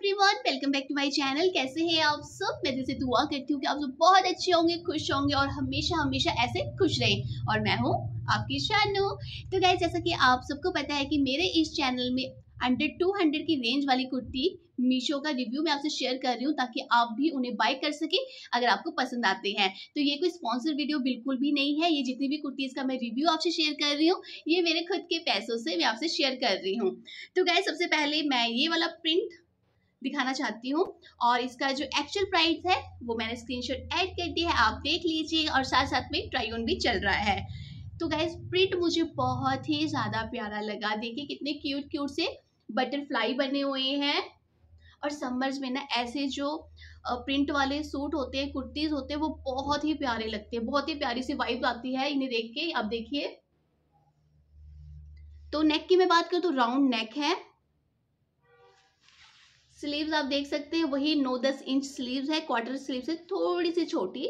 Everyone, welcome back to my channel. कैसे हैं आप सब? मैं दिल से दुआ करती हूँ कि आप सब बहुत अच्छे होंगे, खुश होंगे और हमेशा हमेशा ऐसे खुश रहें। और मैं हूँ आपकी शानू। तो गाइस, जैसा कि आप सबको पता है कि मेरे इस चैनल में अंडर 200 की रेंज वाली कुर्ती मीशो का रिव्यू मैं आपसे शेयर कर रही हूँ, ताकि आप भी उन्हें बाय कर सके अगर आपको पसंद आते हैं। तो ये कोई स्पॉन्सर वीडियो बिल्कुल भी नहीं है। ये जितनी भी कुर्तीज का मैं रिव्यू आपसे शेयर कर रही हूँ, ये मेरे खुद के पैसों से मैं आपसे शेयर कर रही हूँ। तो गाइस, सबसे पहले मैं ये वाला प्रिंट दिखाना चाहती हूँ और इसका जो एक्चुअल प्राइस है वो मैंने स्क्रीनशॉट ऐड कर दिया है, आप देख लीजिए। और साथ साथ में ट्राई ऑन भी चल रहा है। तो गाइस, प्रिंट मुझे बहुत ही ज़्यादा प्यारा लगा। देखिए कितने क्यूट क्यूट से बटरफ्लाई बने हुए हैं। और समर्स में ना ऐसे जो प्रिंट वाले सूट होते हैं, कुर्तीज होते हैं, वो बहुत ही प्यारे लगते हैं। बहुत ही प्यारी सी वाइब आती है इन्हें देख के। आप देखिए, तो नेक की मैं बात करूँ तो राउंड नेक है। स्लीव्स आप देख सकते हैं वही 9-10 इंच स्लीव्स है, क्वार्टर स्लीव से थोड़ी सी छोटी।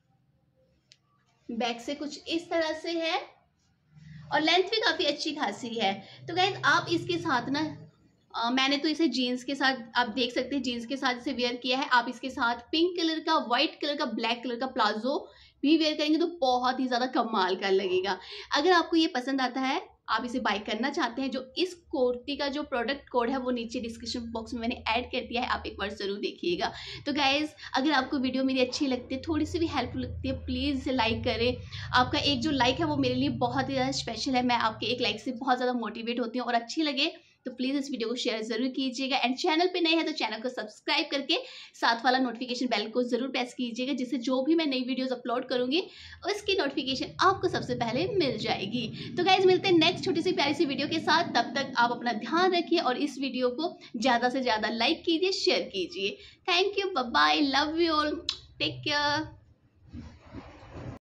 बैक से कुछ इस तरह से है और लेंथ भी काफी अच्छी खासी है। तो गाइस, आप इसके साथ ना मैंने तो इसे जीन्स के साथ, आप देख सकते हैं जीन्स के साथ इसे वेयर किया है। आप इसके साथ पिंक कलर का, व्हाइट कलर का, ब्लैक कलर का प्लाजो भी वेयर करेंगे तो बहुत ही ज्यादा कमाल का लगेगा। अगर आपको ये पसंद आता है, आप इसे बाय करना चाहते हैं, जो इस कुर्ती का जो प्रोडक्ट कोड है वो नीचे डिस्क्रिप्शन बॉक्स में मैंने ऐड कर दिया है, आप एक बार जरूर देखिएगा। तो गाइज, अगर आपको वीडियो मेरी अच्छी लगती है, थोड़ी सी भी हेल्पफुल लगती है, प्लीज़ इसे लाइक करें। आपका एक जो लाइक है वो मेरे लिए बहुत ही ज़्यादा स्पेशल है। मैं आपके एक लाइक से बहुत ज़्यादा मोटिवेट होती हूँ। और अच्छी लगे तो प्लीज़ इस वीडियो को शेयर ज़रूर कीजिएगा। एंड चैनल पे नए हैं तो चैनल को सब्सक्राइब करके साथ वाला नोटिफिकेशन बेल को ज़रूर प्रेस कीजिएगा, जिससे जो भी मैं नई वीडियोस अपलोड करूँगी उसकी नोटिफिकेशन आपको सबसे पहले मिल जाएगी। तो गाइज, मिलते हैं नेक्स्ट छोटी सी प्यारी सी वीडियो के साथ। तब तक आप अपना ध्यान रखिए और इस वीडियो को ज़्यादा से ज़्यादा लाइक कीजिए, शेयर कीजिए। Thank you, bye bye, love you all, take care.